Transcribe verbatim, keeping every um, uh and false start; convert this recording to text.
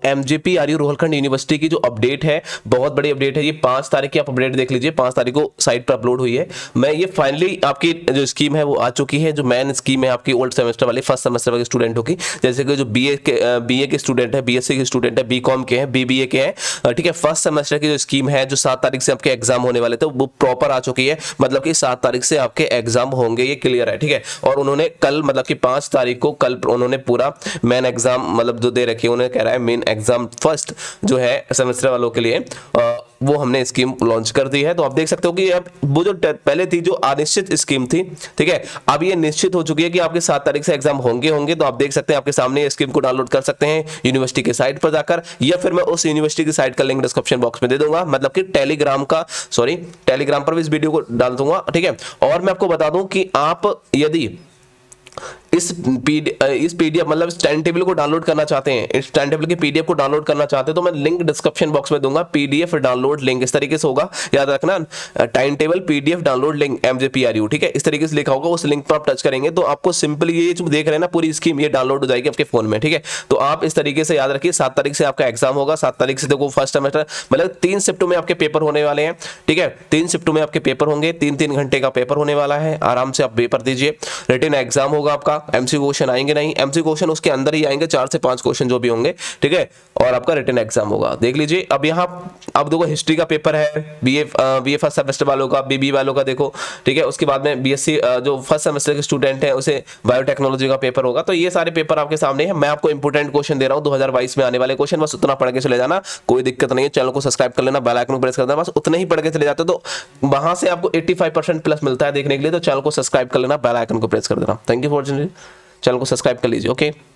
एमजेपीआरयू Rohilkhand university की जो update है, बहुत बड़ी अपडेट है ये। पांच तारीख की आप अपडेट देख लीजिए, पांच तारीख को साइट पर अपलोड हुई है। मैं ये फाइनली आपकी जो स्कीम है वो आ चुकी है, जो मेन स्कीम है आपकी ओल्ड सेमेस्टर वाली, फर्स्ट सेमेस्टर वाले स्टूडेंटों की। जैसे कि जो बीए के बीए के स्टूडेंट है, बीएससी के स्टूडेंट है, बीकॉम के हैं, बीबीए के हैं, ठीक है। फर्स्ट सेमेस्टर की जो स्कीम है, जो सात तारीख से आपके एग्जाम होने वाले थे, वो प्रॉपर आ चुकी है। मतलब कि सात तारीख से आपके एग्जाम होंगे, ये क्लियर है, ठीक है। और उन्होंने कल मतलब कि पांच तारीख को कल उन्होंने पूरा मेन एग्जाम मतलब जो दे रखी है, उन्होंने कह रहा है मेन एग्जाम फर्स्ट जो है सेमेस्टर वालों के लिए वो हमने स्कीम लॉन्च कर दी है। तो आप देख सकते हो कि अब वो जो पहले थी जो अनिश्चित स्कीम थी, ठीक है, अब ये निश्चित हो चुकी है कि आपके सात तारीख से एग्जाम होंगे होंगे तो आप देख सकते हैं आपके सामने ये स्कीम को डाउनलोड कर सकते हैं यूनिवर्सिटी के साइट पर जाकर, या फिर मैं उस यूनिवर्सिटी की साइट का लिंक डिस्क्रिप्शन बॉक्स में दे दूंगा, मतलब कि टेलीग्राम का सॉरी टेलीग्राम पर भी इस वीडियो को डाल दूंगा, ठीक है। और मैं आपको बता दूं कि आप यदि इस पीडी इस पीडीएफ मतलब इस टाइम टेबल को डाउनलोड करना चाहते हैं, इस टाइम टेबल के पीडीएफ को डाउनलोड करना चाहते हैं तो मैं लिंक डिस्क्रिप्शन बॉक्स में दूंगा, पीडीएफ डाउनलोड लिंक इस तरीके से होगा, याद रखना, time table PDF download link MJPRU, ठीक है, इस तरीके से लिखा होगा। उस लिंक पर आप टच करेंगे तो आपको सिंपल ये जो देख रहे हैं ना पूरी स्कीम ये डाउनलोड हो जाएगी आपके फोन में, ठीक है। तो आप इस तरीके से याद रखिए, सात तारीख से आपका एग्जाम होगा, सात तारीख से देखो फर्स्ट सेमेस्टर मतलब तीन शिफ्ट में आपके पेपर होने वाले हैं, ठीक है, तीन शिफ्ट में आपके पेपर होंगे, तीन तीन घंटे का पेपर होने वाला है, आराम से आप पेपर दीजिए। रिटन एग्जाम होगा आपका, एमसी क्वेश्चन आएंगे नहीं, एमसी क्वेश्चन उसके अंदर ही आएंगे, चार से पांच क्वेश्चन जो भी होंगे, ठीक है, और आपका रिटन एग्जाम होगा। देख लीजिए अब यहाँ अब देखो हिस्ट्री का पेपर है, बीए बीए फर्स्ट सेमेस्टर वालों का, बीबी वालों का देखो, ठीक है। उसके बाद में बीएससी जो फर्स्ट सेमेस्टर के स्टूडेंट हैं उसे बायोटेक्नोलॉजी का पेपर होगा। तो ये सारे पेपर आपके सामने है, मैं आपको इंपोर्टेंट क्वेश्चन दे रहा हूँ दो हजार बाईस में आने वाले क्वेश्चन, बस उतना पढ़ के चले जाना, कोई दिक्कत नहीं है। चैनल को सब्सक्राइब कर लेना, बेल आइकन को प्रेस कर देना, बस उतना ही पढ़ के चले जाते तो वहां से आपको पचासी परसेंट प्लस मिलता है देखने के लिए। तो चैनल को सब्सक्राइब कर लेना, बेल आइकन को प्रेस कर देना। Thank you for watching, channel को सब्सक्राइब कर लीजिए, ओके।